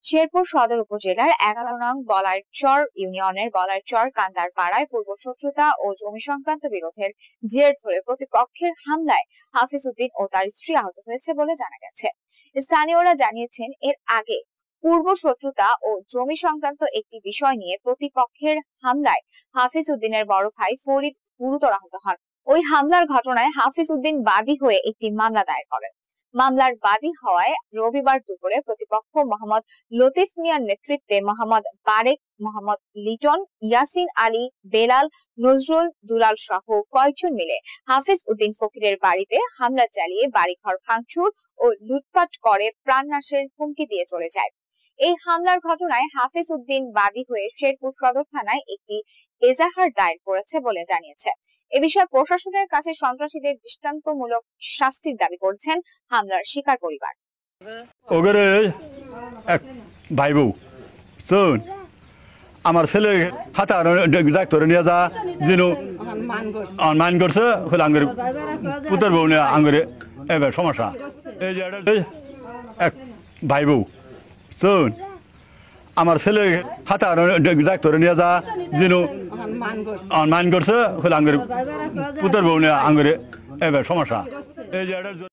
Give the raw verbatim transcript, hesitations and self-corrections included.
শেরপুর সদর উপজেলার এগারো নং বলাইরচর ইউনিয়নের বলাইরচর কান্দার পাড়ায় পূর্ব শত্রুতা ও জমি সংক্রান্ত বিরোধের জের ধরে প্রতিপক্ষের হামলায় হাফিজ উদ্দিন ও তার স্ত্রী আহত হয়েছে বলে জানা গেছে। স্থানীয়রা জানিয়েছেন, এর আগে পূর্ব শত্রুতা ও জমি সংক্রান্ত একটি বিষয় নিয়ে প্রতিপক্ষের হামলায় হাফিজ উদ্দিনের বড় ভাই ফরিদ গুরুতর আহত হন। ওই হামলার ঘটনায় হাফিজ উদ্দিন বাদী হয়ে একটি মামলা দায়ের করেন। মামলার বাদী হওয়ায় রবিবার দুপুরে প্রতিপক্ষ মোহাম্মদ লতিফ মিয়ার নেতৃত্বে মোহাম্মদ বারেক, মোহাম্মদ লিটন, ইয়াসিন আলী, বেলাল, নজরুল, দুলাল সহ কয়েকজন মিলে হাফিজ উদ্দিন ফকিরের বাড়িতে হামলা চালিয়ে বাড়িঘর ভাঙচুর ও লুটপাট করে প্রাণনাশের হুমকি দিয়ে চলে যায়। এই হামলার ঘটনায় হাফিজ উদ্দিন বাদী হয়ে শেরপুর সদর থানায় একটি এজাহার দায়ের করেছে বলে জানিয়েছে। এ বিষয়ে প্রশাসনের কাছে সন্ত্রাসীদের দৃষ্টান্তমূলক শাস্তির দাবি করছেন হামলার শিকার পরিবার। ওগরে এক ভাই বউ শোন, আমার ছেলে হাতে ডাক্তারে নিয়ে যা যেন মান করছে হলে আঙ্গের পুতের বউ নিয়ে আঙ্গরে এবার সমস্যা। এই যে এক ভাই বউ শোন, আমার ছেলে হাতে ডাক্তারে নিয়ে যা যেন মান করছে হলে আঙ্গের পুতের বউ নিয়ে আঙ্গরে এবার সমস্যা। এই যে